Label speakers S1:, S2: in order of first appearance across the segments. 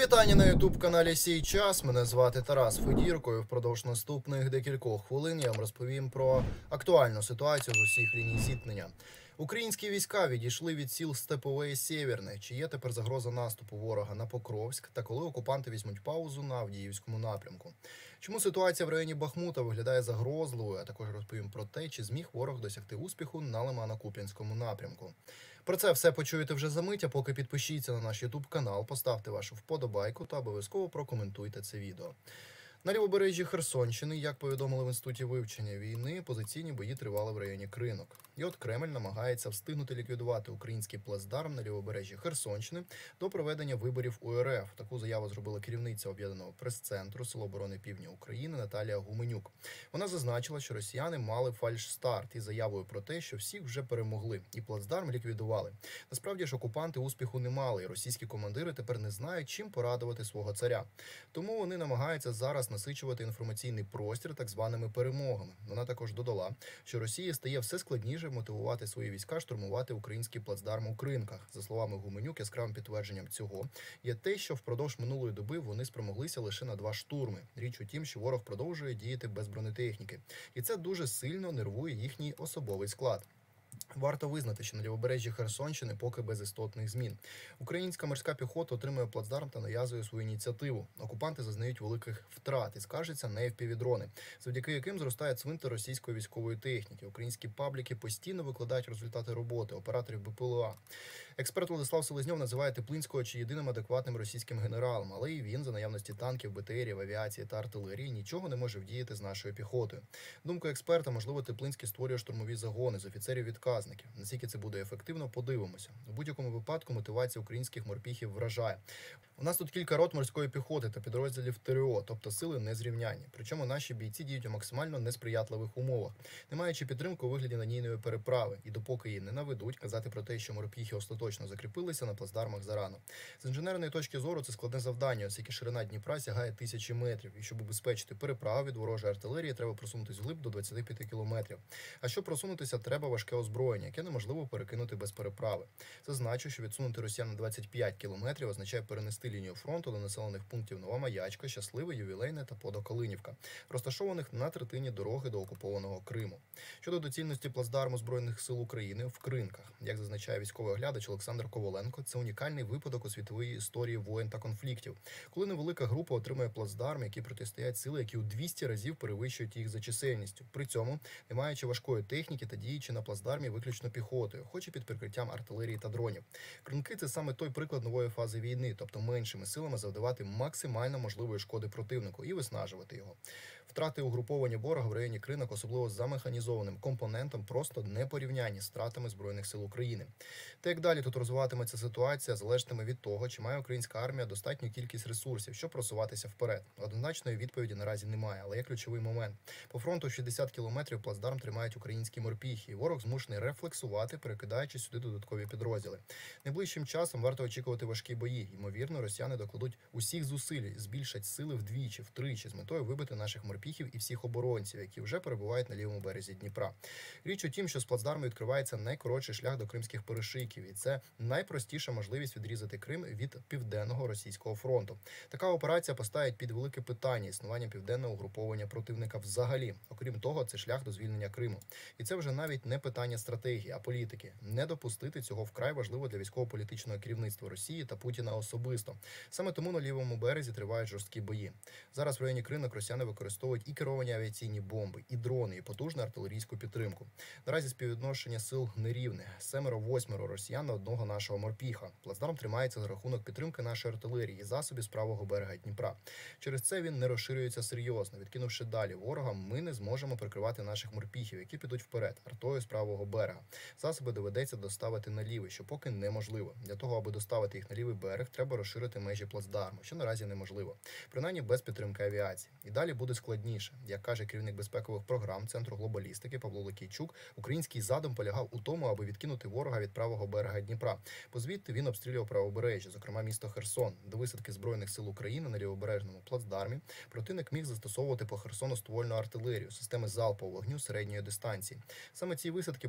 S1: Вітання на ютуб-каналі «Сій час». Мене звати Тарас Федірко. І впродовж наступних декількох хвилин я вам розповім про актуальну ситуацію з усіх ліній зіткнення. Українські війська відійшли від сіл Степове і Сєвєрне. Чи є тепер загроза наступу ворога на Покровськ? Та коли окупанти візьмуть паузу на Авдіївському напрямку? Чому ситуація в районі Бахмута виглядає загрозливою? А також розповім про те, чи зміг ворог досягти успіху на Лимано-Куп'янському напрямку. Про це все почуєте вже за мить, а поки підпишіться на наш ютуб-канал, поставте вашу вподобайку та обов'язково прокоментуйте це відео. На лівобережжі Херсонщини, як повідомили в Інституті вивчення війни, позиційні бої тривали в районі Кринок. І от Кремль намагається встигнути ліквідувати український плацдарм на лівобережжі Херсонщини до проведення виборів у РФ. Таку заяву зробила керівниця Об'єднаного прес-центру Сил оборони Півдня України Наталія Гуменюк. Вона зазначила, що росіяни мали фальшстарт із заявою про те, що всіх вже перемогли і плацдарм ліквідували. Насправді ж окупанти успіху не мали, і російські командири тепер не знають, чим порадувати свого царя. Тому вони намагаються зараз насичувати інформаційний простір так званими перемогами. Вона також додала, що Росії стає все складніше мотивувати свої війська штурмувати український плацдарм у Кринках. За словами Гуменюк, яскравим підтвердженням цього є те, що впродовж минулої доби вони спромоглися лише на 2 штурми. Річ у тім, що ворог продовжує діяти без бронетехніки. І це дуже сильно нервує їхній особовий склад. Варто визнати, що на лівобережжі Херсонщини поки без істотних змін. Українська морська піхота отримує плацдарм та нав'язує свою ініціативу. Окупанти зазнають великих втрат і скаржаться на FPV-дрони, завдяки яким зростає цвинтар російської військової техніки. Українські пабліки постійно викладають результати роботи операторів БПЛА. Експерт Владислав Селезньов називає Теплинського чи єдиним адекватним російським генералом, але і він, за наявності танків, БТРів, авіації та артилерії, нічого не може вдіяти з нашою піхотою. Думка експерта, можливо, Теплинський створює штурмові загони з офіцерів-відказників. Наскільки це буде ефективно, подивимося. У будь-якому випадку мотивація українських морпіхів вражає. У нас тут кілька рот морської піхоти та підрозділів ТРО, тобто сили незрівнянні. Причому наші бійці діють у максимально несприятливих умовах, не маючи підтримки у вигляді надійної переправи. І допоки її не наведуть, казати про те, що морпіхи остаточно закріпилися на плацдармах зарано. З інженерної точки зору це складне завдання, оскільки ширина Дніпра сягає 1000 метрів. І щоб убезпечити переправу від ворожої артилерії, треба просунутися вглиб до 25 кілометрів. А щоб просунутися, треба важке озброєння, яке неможливо перекинути без переправи. Це значить, що відсунути росіян на 25 кілометрів означає перенести лінію фронту до населених пунктів Нова Маячка, Щасливе, Ювілейне та Подокалинівка, розташованих на третині дороги до окупованого Криму. Щодо доцільності плацдарму Збройних сил України в Кринках, як зазначає військовий оглядач Олександр Коваленко, це унікальний випадок у світовій історії воєн та конфліктів, коли невелика група отримує плацдарм, який протистоять сили, які у 200 разів перевищують їх за чисельністю. При цьому, не маючи важкої техніки та діючи на плацдармі виключно піхотою, хоч і під прикриттям артилерії та дронів. Кринки – це саме той приклад нової фази війни, тобто меншими силами завдавати максимально можливої шкоди противнику і виснажувати його. Втрати угруповання ворога в районі Кринок, особливо за механізованим компонентом, просто не порівнянні з втратами Збройних сил України. Та як далі тут розвиватиметься ситуація, залежатиме від того, чи має українська армія достатню кількість ресурсів, щоб просуватися вперед. Однозначної відповіді наразі немає, але є ключовий момент. По фронту 60 кілометрів плацдарм тримають українські морпіхи, і ворог змушений рефлексувати, перекидаючи сюди додаткові підрозділи. Найближчим часом варто очікувати важкі бої. Ймовірно, росіяни докладуть усіх зусиль, збільшать сили вдвічі, втричі, з метою вибити наших морпіхів і всіх оборонців, які вже перебувають на лівому березі Дніпра. Річ у тім, що з плацдарму відкривається найкоротший шлях до Кримських перешийків, і це найпростіша можливість відрізати Крим від південного російського фронту. Така операція поставить під велике питання існування південного угруповання противника взагалі. Окрім того, це шлях до звільнення Криму. І це вже навіть не питання стратегії, а політики. Не допустити цього вкрай важливо для військово-політичного керівництва Росії та Путіна особисто. Саме тому на лівому березі тривають жорсткі бої. Зараз в районі Кринок росіяни використовують і керовані авіаційні бомби, і дрони, і потужну артилерійську підтримку. Наразі співвідношення сил нерівне. 7-8 росіян на одного нашого морпіха. Плацдарм тримається за рахунок підтримки нашої артилерії і засобів з правого берега Дніпра. Через це він не розширюється серйозно. Відкинувши далі ворога, ми не зможемо прикривати наших морпіхів, які підуть вперед, артою з правого берега. Засоби доведеться доставити на лівий, що поки неможливо. Для того, аби доставити їх на лівий берег, треба розширити межі плацдарму, що наразі неможливо. Принаймні без підтримки авіації. І далі буде складніше. Як каже керівник безпекових програм Центру глобалістики Павло Ликійчук, український задум полягав у тому, аби відкинути ворога від правого берега Дніпра. Позвідти він обстрілював правобережжя, зокрема місто Херсон. До висадки Збройних сил України на лівобережному плацдармі противник міг застосовувати по Херсону ствольну артилерію, системи залпового вогню середньої дистанції. Саме ці висадки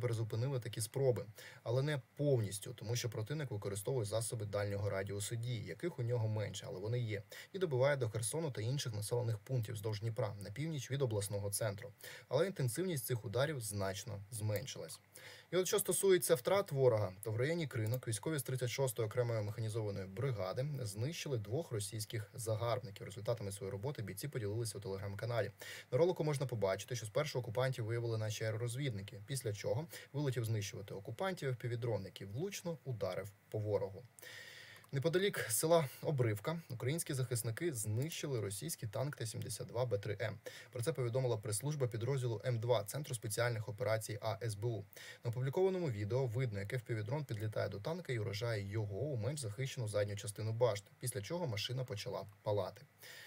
S1: призупинили такі спроби, але не повністю, тому що противник використовує засоби дальнього радіусу дії, яких у нього менше, але вони є, і добиває до Херсону та інших населених пунктів вздовж Дніпра на північ від обласного центру. Але інтенсивність цих ударів значно зменшилась. І от що стосується втрат ворога, то в районі Кринок військові з 36-ї окремої механізованої бригади знищили 2 російських загарбників. Результатами своєї роботи бійці поділилися у телеграм-каналі. На ролику можна побачити, що спершу окупантів виявили наші аеророзвідники, після чого вилетів знищувати окупантів півдрон, який влучно ударив по ворогу. Неподалік села Обривка українські захисники знищили російський танк Т-72Б3М. Про це повідомила прес-служба підрозділу М2 Центру спеціальних операцій АСБУ. На опублікованому відео видно, як FPV-дрон підлітає до танка і уражає його у менш захищену задню частину башти, після чого машина почала палати.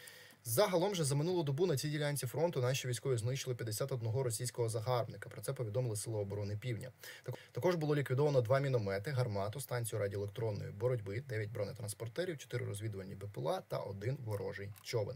S1: Загалом же за минулу добу на цій ділянці фронту наші військові знищили 51 російського загарбника. Про це повідомили Сили оборони Півдня. Також було ліквідовано 2 міномети, гармату, станцію радіоелектронної боротьби, 9 бронетранспортерів, 4 розвідувальні БПЛА та 1 ворожий човен.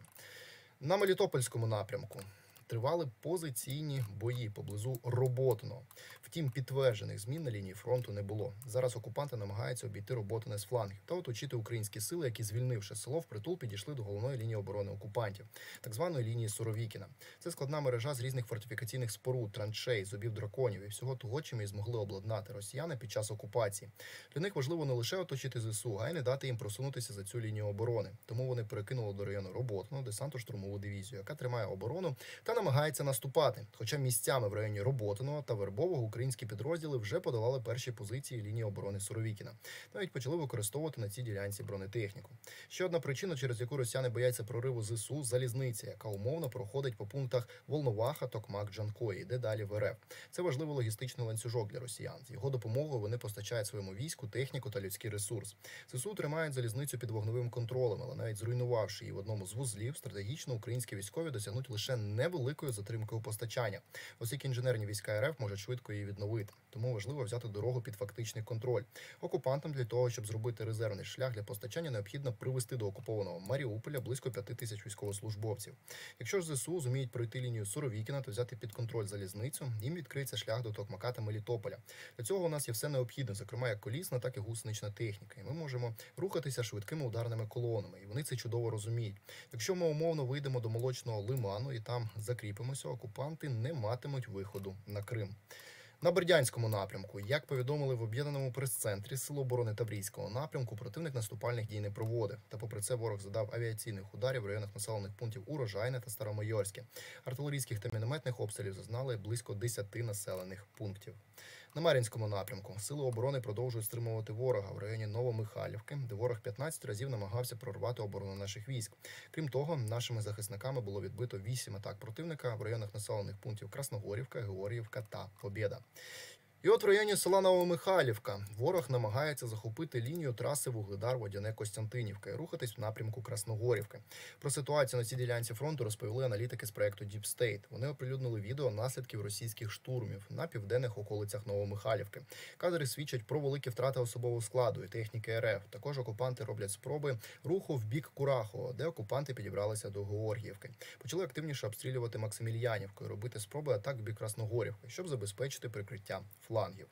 S1: На Мелітопольському напрямку тривали позиційні бої поблизу Роботиного. Втім, підтверджених змін на лінії фронту не було. Зараз окупанти намагаються обійти Роботине з флангів та оточити українські сили, які, звільнивши село, впритул підійшли до головної лінії оборони окупантів, так званої лінії Суровікіна. Це складна мережа з різних фортифікаційних споруд, траншей, зубів драконів і всього того, чим і змогли обладнати росіяни під час окупації. Для них важливо не лише оточити ЗСУ, а й не дати їм просунутися за цю лінію оборони. Тому вони перекинули до району Роботиного десантно-штурмову дивізію, яка тримає оборону та намагається наступати. Хоча місцями в районі Роботиного та Вербового українські підрозділи вже подолали перші позиції лінії оборони Суровікіна. Навіть почали використовувати на цій ділянці бронетехніку. Ще одна причина, через яку росіяни бояться прориву ЗСУ – залізниця, яка умовно проходить по пунктах Волноваха, Токмак, Джанкої, йде далі в РФ. Це важливий логістичний ланцюжок для росіян. З його допомогою вони постачають своєму війську техніку та людський ресурс. ЗСУ тримають залізницю під вогневим контролем, але навіть зруйнувавши її в одному з вузлів, стратегічно українські військові досягнуть лише невеликої затримки у постачання, оскільки інженерні війська РФ можуть швидко її відновити. Тому важливо взяти дорогу під фактичний контроль. Окупантам для того, щоб зробити резервний шлях для постачання, необхідно привести до окупованого Маріуполя близько 5 тисяч військовослужбовців. Якщо ж ЗСУ зуміють пройти лінію Суровікіна та взяти під контроль залізницю, їм відкриється шлях до Токмака та Мелітополя. Для цього у нас є все необхідне, зокрема як колісна, так і гусенична техніка. І ми можемо рухатися швидкими ударними колонами. І вони це чудово розуміють. Якщо ми умовно вийдемо до Молочного лиману і там закріпимося, окупанти не матимуть виходу на Крим. На Бердянському напрямку, як повідомили в об'єднаному прес-центрі Сил оборони Таврійського напрямку, противник наступальних дій не проводив. Та попри це ворог задав авіаційних ударів в районах населених пунктів Урожайне та Старомайорське. Артилерійських та мінометних обстрілів зазнали близько 10 населених пунктів. На Мар'їнському напрямку Сили оборони продовжують стримувати ворога в районі Новомихайлівки, де ворог 15 разів намагався прорвати оборону наших військ. Крім того, нашими захисниками було відбито 8 атак противника в районах населених пунктів Красногорівка, Георгіївка та Побєда. І от в районі села Новомихайлівка ворог намагається захопити лінію траси Вугледар-Водяне-Костянтинівка і рухатись в напрямку Красногорівки. Про ситуацію на цій ділянці фронту розповіли аналітики з проекту Deep State. Вони оприлюднили відео наслідків російських штурмів на південних околицях Новомихайлівки. Кадри свідчать про великі втрати особового складу і техніки РФ. Також окупанти роблять спроби руху в бік Курахового, де окупанти підібралися до Георгіївки. Почали активніше обстрілювати Максимільянівку і робити спроби атак в бік Красногорівки, щоб забезпечити прикриття флангів.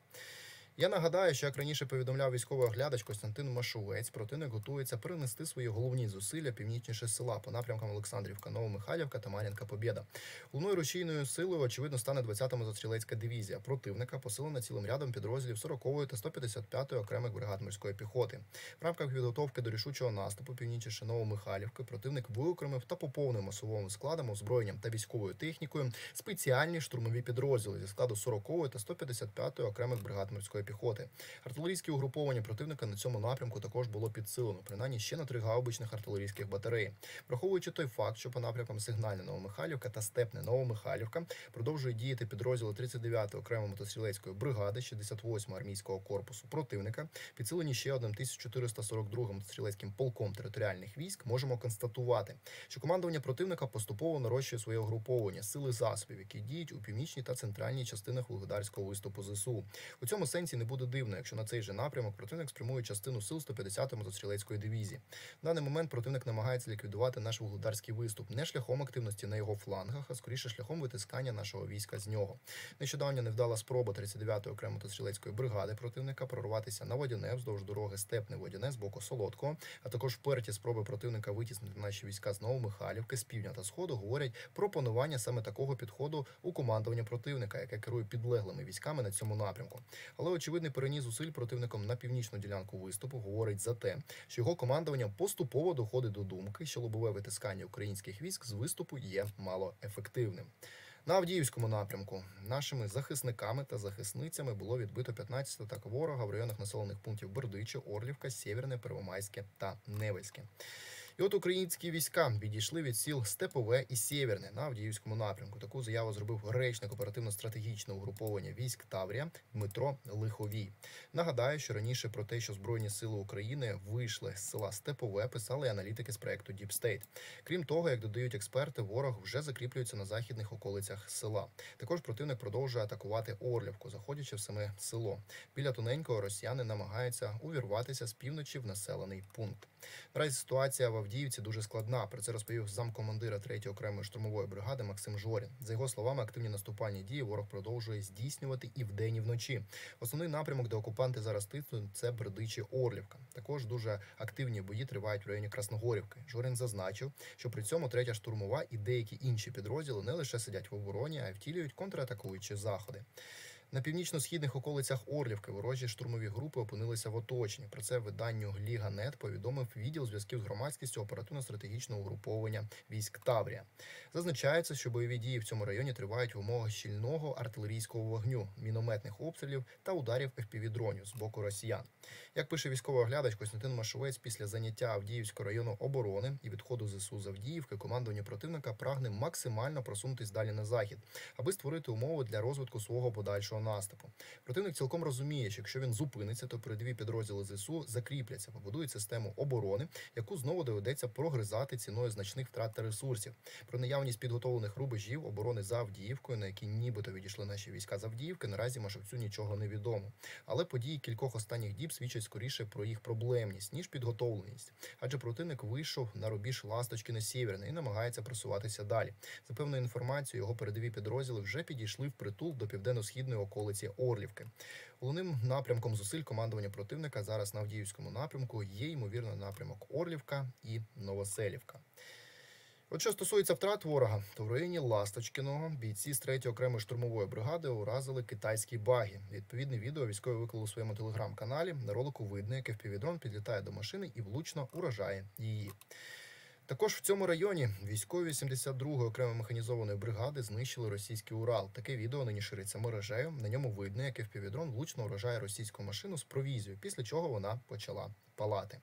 S1: Я нагадаю, що, як раніше повідомляв військовий оглядач Костянтин Машовець, противник готується перенести свої головні зусилля північніше села по напрямкам Олександрівка, Новомихайлівка та Мар'їнка-Побєда. Головною рушійною силою, очевидно, стане 20-та мотострілецька дивізія. Противника посилена цілим рядом підрозділів 40-ї та 155-ї окремих бригад морської піхоти. В рамках підготовки до рішучого наступу північніше Новомихайлівки противник виокремив та поповнив масовим складом, озброєнням та військовою технікою спеціальні штурмові підрозділи зі складу 40-ї та 155-ї окремих бригад морської піхоти. Артилерійські угруповання противника на цьому напрямку також було підсилено, принаймні ще на 3 гаубичних артилерійських батареї. Враховуючи той факт, що по напрямкам Сигнальна Новомихайлівка та Степне Новомихайлівка продовжують діяти підрозділи 39-ї окремої мотострілецької бригади 68-го армійського корпусу противника, підсилені ще 1442-м мотострілецьким полком територіальних військ, можемо констатувати, що командування противника поступово нарощує своє угруповання, сили засобів, які діють у північній та центральній частинах Вугледарського виступу ЗСУ. У цьому сенсі дистанції не буде дивно, якщо на цей же напрямок противник спрямує частину сил 150-ї мотострілецької дивізії. В даний момент противник намагається ліквідувати наш вугледарський виступ не шляхом активності на його флангах, а скоріше шляхом витискання нашого війська з нього. Нещодавно невдала спроба 39-ї окремої мотострілецької бригади противника прорватися на Водяне вздовж дороги Степне-Водяне з боку Солодкого, а також вперті спроби противника витіснити наші війська з Новомихайлівки, з півдня та сходу говорять про панування саме такого підходу у командування противника, яке керує підлеглими військами на цьому напрямку. Але очевидний переніс зусиль противником на північну ділянку виступу говорить за те, що його командування поступово доходить до думки, що лобове витискання українських військ з виступу є малоефективним. На Авдіївському напрямку нашими захисниками та захисницями було відбито 15 атак ворога в районах населених пунктів Бердичі, Орлівка, Сєвєрне, Первомайське та Невельське. І от українські війська відійшли від сіл Степове і Сєвєрне на Авдіївському напрямку. Таку заяву зробив речник оперативно-стратегічного угруповання військ Таврія Дмитро Лиховій. Нагадаю, що раніше про те, що Збройні сили України вийшли з села Степове, писали аналітики з проекту Deep State. Крім того, як додають експерти, ворог вже закріплюється на західних околицях села. Також противник продовжує атакувати Орлівку, заходячи в саме село. Біля Тоненького росіяни намагаються увірватися з півночі в населений пункт. Наразі ситуація в Авдіївці дуже складна. Про це розповів замкомандира 3-ї окремої штурмової бригади Максим Жорін. За його словами, активні наступальні дії ворог продовжує здійснювати і вдень, і вночі. Основний напрямок, де окупанти зараз тиснуть, це Бердичі, Орлівка. Також дуже активні бої тривають в районі Красногорівки. Жорін зазначив, що при цьому 3-я штурмова і деякі інші підрозділи не лише сидять в обороні, а й втілюють контратакуючі заходи. На північно-східних околицях Орлівки ворожі штурмові групи опинилися в оточенні. Про це виданню Ліга.нет повідомив відділ зв'язків з громадськістю оперативно-стратегічного угруповання військ Таврія. Зазначається, що бойові дії в цьому районі тривають в умовах щільного артилерійського вогню, мінометних обстрілів та ударів FPV-дронів з боку росіян. Як пише військовий оглядач Костянтин Машовець, після заняття Авдіївського району оборони і відходу ЗСУ з Авдіївки, командування противника прагне максимально просунутись далі на захід, аби створити умови для розвитку свого подальшого наступу. Противник цілком розуміє, що якщо він зупиниться, то передові підрозділи ЗСУ закріпляться, побудують систему оборони, яку знову доведеться прогризати ціною значних втрат та ресурсів. Про наявність підготовлених рубежів оборони за Авдіївкою, на які нібито відійшли наші війська з Авдіївки, наразі Машовцю нічого не відомо. Але події кількох останніх діб свідчать скоріше про їх проблемність, ніж підготовленість. Адже противник вийшов на рубіж Ласточкине-Сєвєрне і намагається просуватися далі. За певною інформацією, його передові підрозділи вже підійшли впритул до південно-східної околиці Орлівки. Головним напрямком зусиль командування противника зараз на Авдіївському напрямку є, ймовірно, напрямок Орлівка і Новоселівка. От що стосується втрат ворога, то в районі Ласточкиного бійці з 3-ї окремої штурмової бригади уразили китайські багі. Відповідне відео військові виклали у своєму телеграм-каналі. На ролику видно, як FPV-дрон підлітає до машини і влучно уражає її. Також в цьому районі військові 72-ї окремої механізованої бригади знищили російський Урал. Таке відео нині шириться мережею. На ньому видно, як FPV-дрон влучно уражає російську машину з провізією, після чого вона почала палати.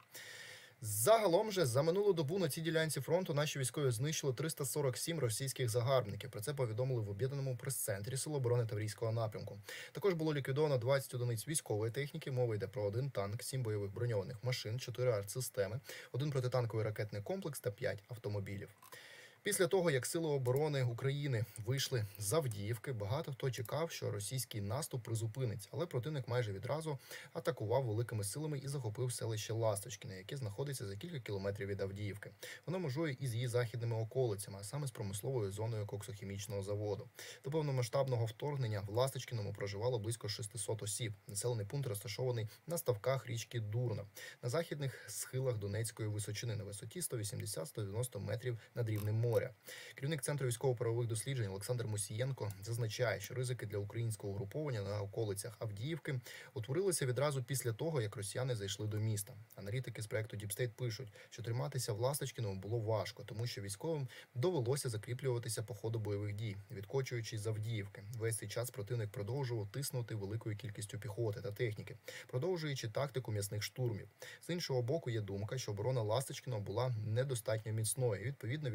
S1: Загалом же за минулу добу на цій ділянці фронту наші військові знищили 347 російських загарбників. Про це повідомили в об'єднаному прес-центрі Сил оборони Таврійського напрямку. Також було ліквідовано 20 одиниць військової техніки. Мова йде про 1 танк, 7 бойових броньованих машин, 4 артсистеми, 1 протитанковий ракетний комплекс та 5 автомобілів. Після того, як Сили оборони України вийшли з Авдіївки, багато хто чекав, що російський наступ призупиниться, але противник майже відразу атакував великими силами і захопив селище Ласточкине, яке знаходиться за кілька кілометрів від Авдіївки. Воно межує із її західними околицями, а саме з промисловою зоною коксохімічного заводу. До повномасштабного вторгнення в Ласточкиному проживало близько 600 осіб. Населений пункт розташований на ставках річки Дурна, на західних схилах Донецької височини, на висоті 180-190 метрів над рівнем моря. Керівник Центру військово-правових досліджень Олександр Мусієнко зазначає, що ризики для українського угруповання на околицях Авдіївки утворилися відразу після того, як росіяни зайшли до міста. Аналітики з проекту Deep State пишуть, що триматися в Ласточкиному було важко, тому що військовим довелося закріплюватися по ходу бойових дій, відкочуючись з Авдіївки. Весь цей час противник продовжував тиснути великою кількістю піхоти та техніки, продовжуючи тактику м'ясних штурмів. З іншого боку, є думка, що оборона Ласточкиного була недостатньо міцною, і, відповідно, відхід був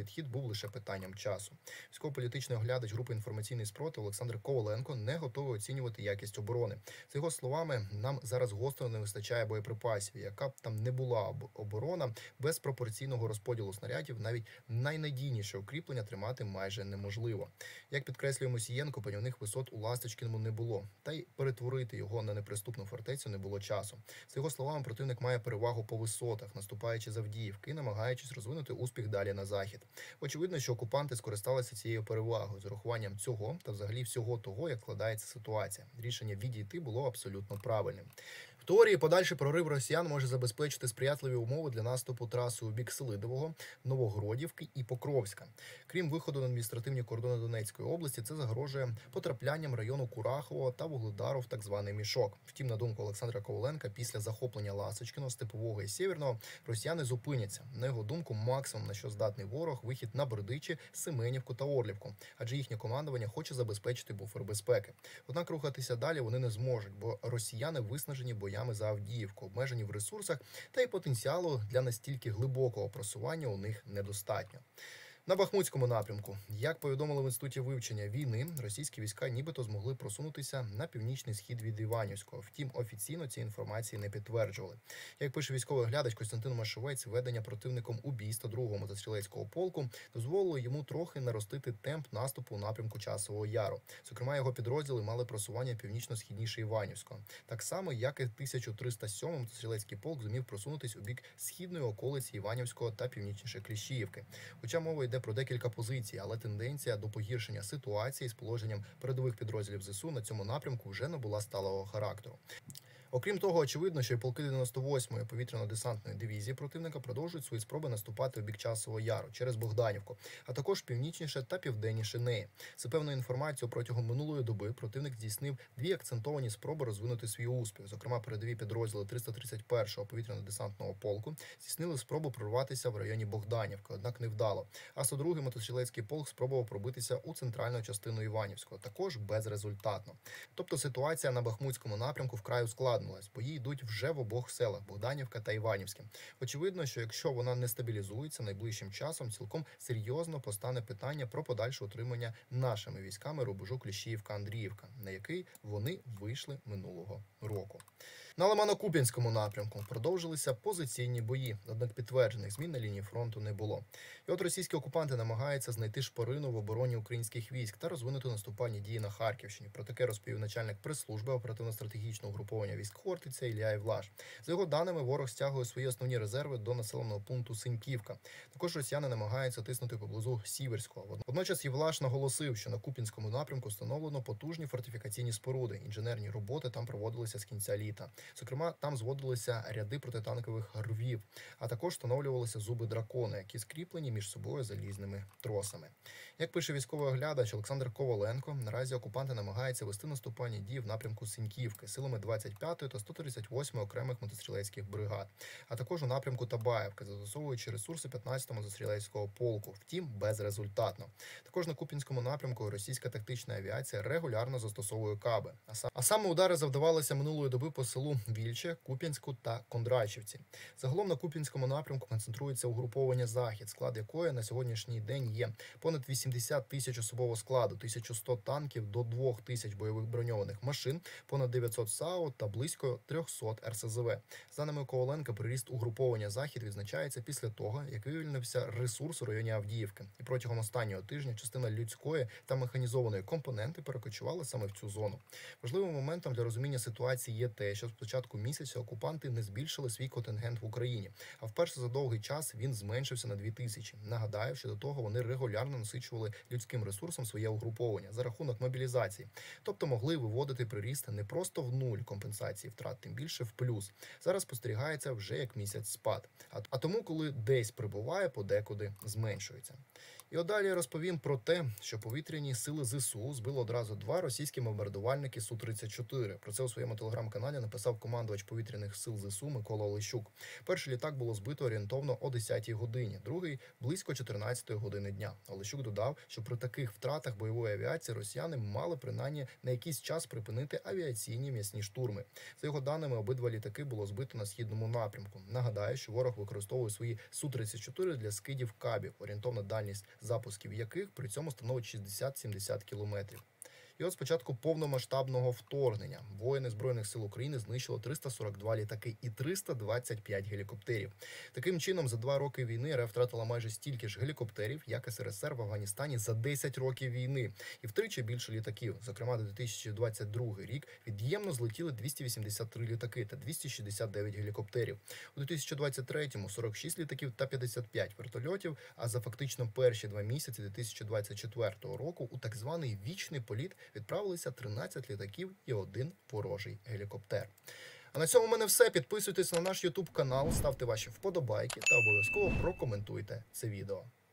S1: був лише питанням часу. Військово-політичний оглядач групи «Інформаційний спротив» Олександр Коваленко не готовий оцінювати якість оборони. За його словами, нам зараз гостро не вистачає боєприпасів. Яка б там не була оборона, без пропорційного розподілу снарядів навіть найнадійніше укріплення тримати майже неможливо. Як підкреслює Мусієнко, панівних висот у Ласточкіному не було, та й перетворити його на неприступну фортецю не було часу. За його словами, противник має перевагу по висотах, наступаючи з Авдіївки і намагаючись розвинути успіх далі на захід. Очевидно, що окупанти скористалися цією перевагою. З урахуванням цього та взагалі всього того, як складається ситуація. Рішення відійти було абсолютно правильним. В теорії подальший прорив росіян може забезпечити сприятливі умови для наступу трасою у бік Селидового, Новогродівки і Покровська. Крім виходу на адміністративні кордони Донецької області, це загрожує потраплянням району Курахового та Вугледару в так званий мішок. Втім, на думку Олександра Коваленка, після захоплення Ласочкіного, Степового і Сєвєрного росіяни зупиняться. На його думку, максимум, на що здатний ворог, вихід на Бердичі, Семенівку та Орлівку, адже їхнє командування хоче забезпечити буфер безпеки. Однак рухатися далі вони не зможуть, бо росіяни виснажені боями за Авдіївку, обмежені в ресурсах, та й потенціалу для настільки глибокого просування у них недостатньо. На Бахмутському напрямку, як повідомили в Інституті вивчення війни, російські війська нібито змогли просунутися на північний схід від Іванівського. Втім, офіційно ці інформації не підтверджували. Як пише військовий глядач Костянтин Машовець, ведення противником убійства 2-го мотострілецького полку дозволило йому трохи наростити темп наступу у напрямку Часового Яру. Зокрема, його підрозділи мали просування північно-східніше Іванівського. Так само, як і 1307-й мотострілецький полк зумів просунутись у бік східної околиці Іванівського та північніше Кліщіївки. Хоча мова йде про декілька позицій, але тенденція до погіршення ситуації з положенням передових підрозділів ЗСУ на цьому напрямку вже набула сталого характеру. Окрім того, очевидно, що і полки 98-ї повітряно-десантної дивізії противника продовжують свої спроби наступати у бік Часового Яру через Богданівку, а також північніше та південніше неї. За певною інформацією, протягом минулої доби противник здійснив 2 акцентовані спроби розвинути свій успіх. Зокрема, передові підрозділи 331-го повітряно-десантного полку здійснили спробу прорватися в районі Богданівки, однак невдало. А 102-й мотострілецький полк спробував пробитися у центральну частину Іванівського, також безрезультатно. Тобто ситуація на Бахмутському напрямку вкрай ускладнена. Бої йдуть вже в обох селах – Богданівка та Іванівське. Очевидно, що якщо вона не стабілізується найближчим часом, цілком серйозно постане питання про подальше утримання нашими військами рубежу Кліщіївка-Андріївка, на який вони вийшли минулого року. На Лимано-Куп'янському напрямку продовжилися позиційні бої, однак підтверджених змін на лінії фронту не було. І от російські окупанти намагаються знайти шпарину в обороні українських військ та розвинути наступальні дії на Харківщині. Про таке розповів начальник прес-служби оперативно-стратегічного угруповання військ Хортиця Ілля Євлаш. За його даними, ворог стягує свої основні резерви до населеного пункту Синьківка. Також росіяни намагаються тиснути поблизу Сіверського. Водночас Євлаш наголосив, що на Куп'янському напрямку встановлено потужні фортифікаційні споруди. Інженерні роботи там проводилися з кінця літа. Зокрема, там зводилися ряди протитанкових рвів, а також встановлювалися зуби дракона, які скріплені між собою залізними тросами. Як пише військовий оглядач Олександр Коваленко, наразі окупанти намагаються вести наступальні дії в напрямку Синьківки силами 25-ї та 138-ї окремих мотострілецьких бригад, а також у напрямку Табаївки, застосовуючи ресурси 15-го мотострілецького полку, втім безрезультатно. Також на Куп'янському напрямку російська тактична авіація регулярно застосовує каби. А саме удари завдавалися минулої доби по селу Вільче, Куп'янську та Кондрачівці. Загалом на Куп'янському напрямку концентрується угруповання «Захід», склад якої на сьогоднішній день є понад 80 тисяч особового складу, 1100 танків до 2000 бойових броньованих машин, понад 900 САУ та близько 300 РСЗВ. За даними Коваленка, приріст угруповання «Захід» відзначається після того, як вивільнився ресурс у районі Авдіївки. І протягом останнього тижня частина людської та механізованої компоненти перекочувала саме в цю зону. Важливим моментом для розуміння ситуації є те, що з початку місяця окупанти не збільшили свій контингент в Україні, а вперше за довгий час він зменшився на 2000. Нагадаю, що до того вони регулярно насичували людським ресурсом своє угруповання за рахунок мобілізації. Тобто могли виводити приріст не просто в нуль компенсації втрат, тим більше в плюс. Зараз спостерігається вже як місяць спад. А тому, коли десь прибуває, подекуди зменшується. І от далі розповім про те, що повітряні сили ЗСУ збили одразу 2 російські бомбардувальники Су-34. Про це у своєму телеграм-каналі написав сказав командувач повітряних сил ЗСУ Микола Олещук. Перший літак було збито орієнтовно о 10-й годині, другий – близько 14-ї години дня. Олещук додав, що при таких втратах бойової авіації росіяни мали принаймні на якийсь час припинити авіаційні м'ясні штурми. За його даними, обидва літаки було збито на східному напрямку. Нагадаю, що ворог використовує свої Су-34 для скидів кабів, орієнтовна дальність запусків яких при цьому становить 60-70 кілометрів. І от з початку повномасштабного вторгнення воїни Збройних сил України знищили 342 літаки і 325 гелікоптерів. Таким чином, за 2 роки війни РФ втратила майже стільки ж гелікоптерів, як СРСР в Афганістані за 10 років війни. І втричі більше літаків. Зокрема, за 2022 рік від'ємно злетіли 283 літаки та 269 гелікоптерів. У 2023-му 46 літаків та 55 вертольотів, а за фактично перші 2 місяці 2024 року у так званий вічний політ відправилися 13 літаків і 1 ворожий гелікоптер. А на цьому в мене все. Підписуйтесь на наш YouTube канал, ставте ваші вподобайки та обов'язково прокоментуйте це відео.